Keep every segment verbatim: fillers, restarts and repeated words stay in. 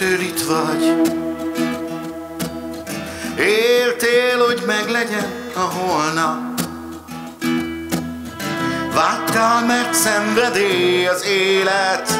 ettől itt vagy. Éltél, hogy meglegyen a holnap. Vágytál, mert szenvedély az élet.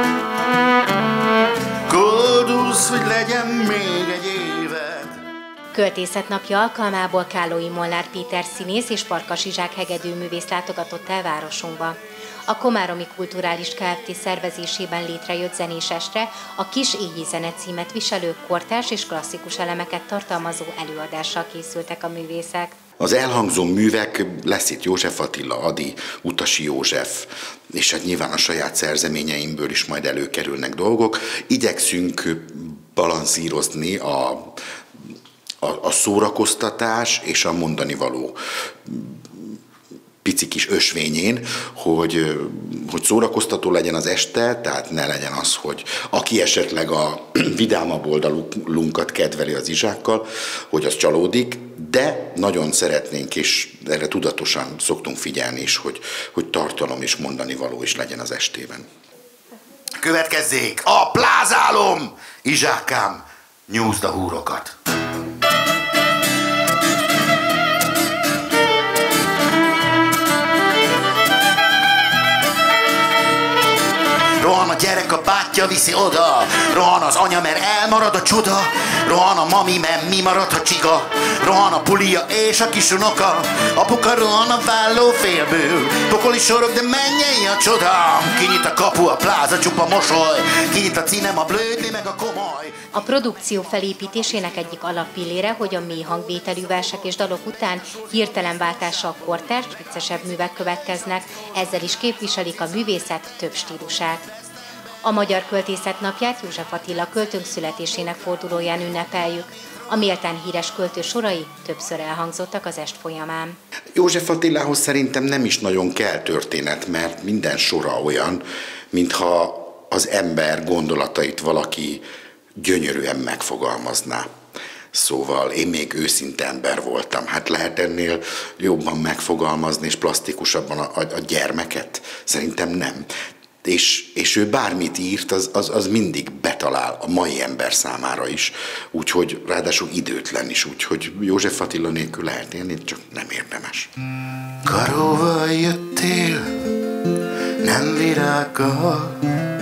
Koldulsz, hogy legyen még egy évet. Költészetnapja alkalmából Kállói Molnár Péter színész és Farkas Izsák hegedűművész látogatott el városunkba. A Komáromi Kulturális Kft. Szervezésében létrejött zenés estre a Kis éji zene címet viselő kortárs és klasszikus elemeket tartalmazó előadással készültek a művészek. Az elhangzó művek, lesz itt József Attila, Ady, Utasi József, és hát nyilván a saját szerzeményeimből is majd előkerülnek dolgok. Igyekszünk balanszírozni a, a, a szórakoztatás és a mondani való pici kis ösvényén, hogy, hogy szórakoztató legyen az este, tehát ne legyen az, hogy aki esetleg a vidámabb oldalunkat kedveli az Izsákkal, hogy az csalódik, de nagyon szeretnénk, és erre tudatosan szoktunk figyelni is, hogy, hogy tartalom és mondani való is legyen az estében. Következzék a plázálom! Izsákám, nyújtsd a húrokat! Rohan a gyerek, a bátyja viszi oda. Rohan az anya, mert elmarad a csoda. Rohan a mami, mert mi marad, ha csiga. Rohan a pulia és a kisunoka. Apuka rohan a vállófélből. Pokoli sorok, de mennyei a csoda. Kinyit a kapu, a pláza, csupa mosoly. Kinyit a cínem, a blödli, meg a komoly. A produkció felépítésének egyik alappillére, hogy a mély hangvételű versek és dalok után hirtelen váltással kortárs, viccesebb művek következnek, ezzel is képviselik a művészet több stílusát. A Magyar Költészet Napját József Attila költőnk születésének fordulóján ünnepeljük. A méltán híres költő sorai többször elhangzottak az est folyamán. József Attilához szerintem nem is nagyon kell történet, mert minden sora olyan, mintha az ember gondolatait valaki gyönyörűen megfogalmazná. Szóval én még őszinte ember voltam. Hát lehet ennél jobban megfogalmazni és plastikusabban a, a, a gyermeket? Szerintem nem. És, és ő bármit írt, az, az, az mindig betalál a mai ember számára is, úgyhogy ráadásul időtlen is, úgyhogy József Attila nélkül lehet élni, csak nem érdemes. Karóval jöttél, nem virággal,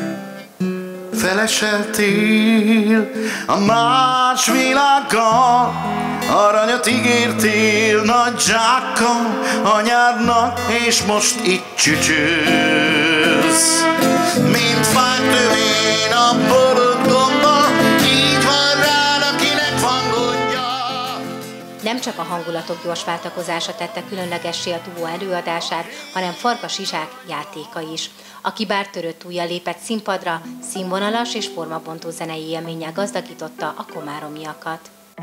feleseltél a más világgal, aranyat ígértél nagy zsákkal anyádnak, és most itt csücsülsz. Mint fák tövén a borult gomba, így van rád, akinek van gondja. Nem csak a hangulatok gyors váltakozása tette különlegessé a duó előadását, hanem Farkas Izsák játéka is, aki bár törött ujjal lépett színpadra, színvonalas és formabontó zenei élménnyel gazdagította a komáromiakat.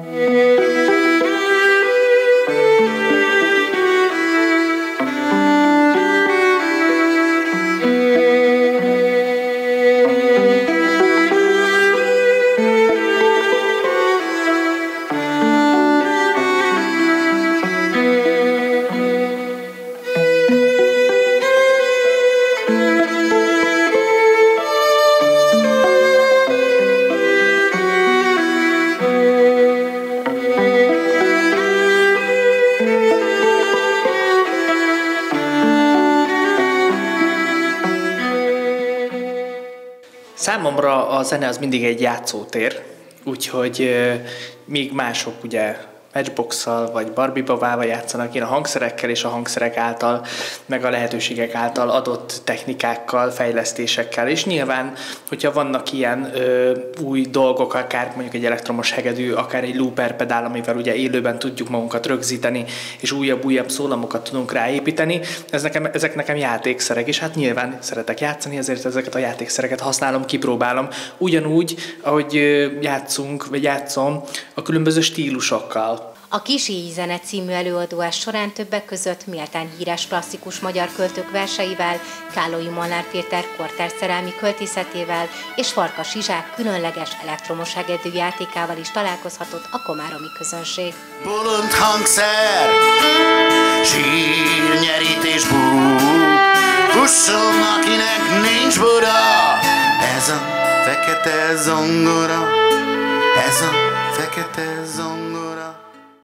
Számomra a zene az mindig egy játszótér, úgyhogy míg mások ugye Matchbox-szal vagy Barbie babával játszanak, én a hangszerekkel és a hangszerek által, meg a lehetőségek által adott technikákkal, fejlesztésekkel, és nyilván, hogyha vannak ilyen ö, új dolgok, akár mondjuk egy elektromos hegedű, akár egy looper pedál, amivel ugye élőben tudjuk magunkat rögzíteni, és újabb-újabb szólamokat tudunk ráépíteni, ez nekem, ezek nekem játékszerek, és hát nyilván szeretek játszani, ezért ezeket a játékszereket használom, kipróbálom, ugyanúgy, ahogy játszunk, vagy játszom a különböző stílusokkal. A Kis éji zene című előadás során többek között méltán híres klasszikus magyar költők verseivel, Kállói Molnár Péter kortárs szerelmi költészetével és Farkas Izsák különleges elektromos hegedű játékával is találkozhatott a komáromi közönség. Bolond hangszer, sír, nyerítés, bú, kusson, akinek nincs bura, ez a fekete zongora, ez a fekete zongora.